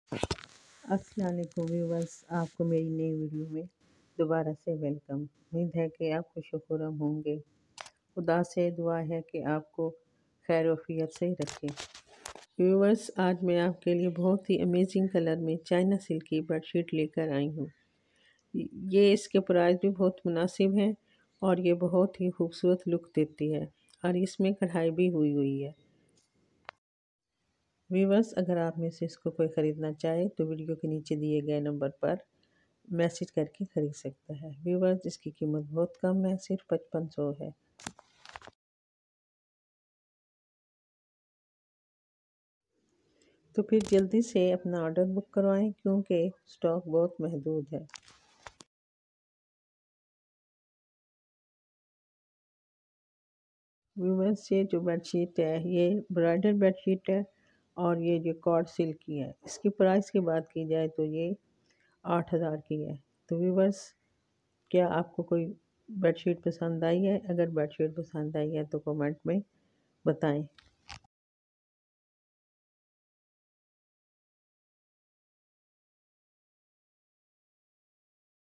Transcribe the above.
अस्सलाम वालेकुम व्यूअर्स, आपको मेरी नई वीडियो में दोबारा से वेलकम। उम्मीद है कि आप खुश-खुर्रम होंगे। खुदा से दुआ है कि आपको खैर वफ़ियत से रखे। व्यूअर्स, आज मैं आपके लिए बहुत ही अमेजिंग कलर में चाइना सिल्क की बेडशीट लेकर आई हूँ। ये इसके प्राइस भी बहुत मुनासिब हैं और ये बहुत ही खूबसूरत लुक देती है और इसमें कढ़ाई भी हुई हुई है। व्यूअर्स, अगर आप में से इसको कोई ख़रीदना चाहे तो वीडियो के नीचे दिए गए नंबर पर मैसेज करके ख़रीद सकता है। व्यूअर्स, इसकी कीमत बहुत कम है, सिर्फ 5500 है। तो फिर जल्दी से अपना ऑर्डर बुक करवाएं क्योंकि स्टॉक बहुत महदूद है। व्यूअर्स, ये जो बेडशीट है ये ब्राइडल बेडशीट है और ये जो कॉट सिल्क की है। इसकी प्राइस की बात की जाए तो ये 8000 की है। तो व्यूअर्स, क्या आपको कोई बेडशीट पसंद आई है? अगर बेडशीट पसंद आई है तो कमेंट में बताएं।